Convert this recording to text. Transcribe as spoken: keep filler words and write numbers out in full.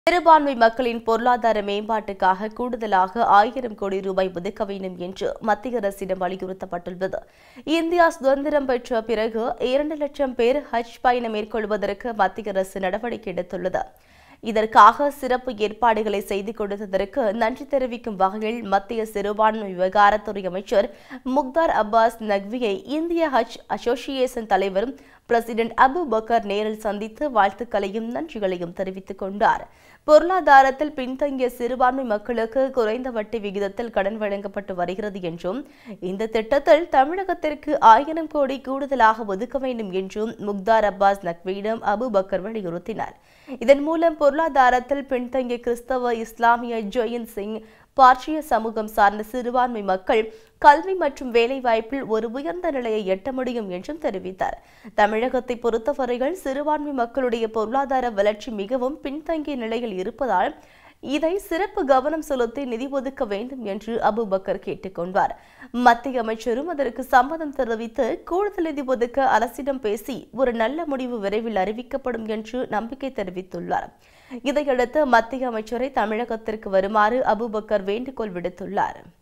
சிறுபான்மை மக்களின் பொருளாதார மேம்பாட்டுக்காக கூடுதலாக ஆயிரம் கோடி ரூபாய் ஒதுக்க வேண்டும் என்று மத்திய அரசிடம் வலியுறுத்தப்பட்டுள்ளது. இந்தியா சுதந்திரம் பெற்ற பிறகு இரண்டு லட்சம் பேர் ஹஜ் பயணம் மேற்கொள்வதற்கு மத்திய அரசு நடவடிக்கை எடுத்துள்ளது. இதற்காக சிறப்பு ஏற்பாடுகளை செய்து கொடுத்ததற்கு நன்றி தெரிவிக்கும் வகையில் மத்திய சிறுபான்மை விவகாரத்துறை அமைச்சர் முக்தார் அப்பாஸ் நக்வியை இந்திய ஹஜ் அசோசியேஷன் தலைவர் பிரசிடென்ட் அபு பக்கர் நேரில் சந்தித்து வாழ்த்துக்களையும் நன்றிகளையும் தெரிவித்துக் கொண்டார். பொருளாதாரத்தில் பின்தங்கிய சிறுபான்மை மக்களுக்கு குறைந்த வட்டி விகிதத்தில் கடன் வழங்கப்பட்டு வருகிறது என்றும் இந்த திட்டத்தில் தமிழகத்திற்கு ஆயிரம் கோடி கூடுதலாக ஒதுக்க வேண்டும் என்றும் முக்தார் அப்பாஸ் நக்வியிடம் அபு பக்கர் வலியுறுத்தினார். இதன் மூலம் பொருளாதாரத்தில் பின்தங்கிய கிறிஸ்தவ, இஸ்லாமிய, ஜெயின் சிங், பார்சிய சமூகம் சார்ந்த சிறுபான்மை மக்கள் கல்வி மற்றும் வேலைவாய்ப்பில் ஒரு உயர்ந்த நிலையை எட்ட முடியும் என்றும் தெரிவித்தார். தமிழகத்தை பொறுத்தவரையில் சிறுபான்மை மக்களுடைய பொருளாதார வளர்ச்சி மிகவும் பின்தங்கிய நிலையில் இருப்பதால் இதை சிறப்பு கவனம் செலுத்தி நிதி ஒதுக்க வேண்டும் என்று அபுபக்கர் கேட்டுக் கொண்டார். மத்திய அமைச்சரும் அதற்கு சம்மதம் தெரிவித்து கூடுதல் நிதி ஒதுக்க அரசிடம் பேசி ஒரு நல்ல முடிவு விரைவில் அறிவிக்கப்படும் என்று நம்பிக்கை தெரிவித்துள்ளார். இதையடுத்து மத்திய அமைச்சரை தமிழகத்திற்கு வருமாறு அபுபக்கர் வேண்டுகோள் விடுத்துள்ளார்.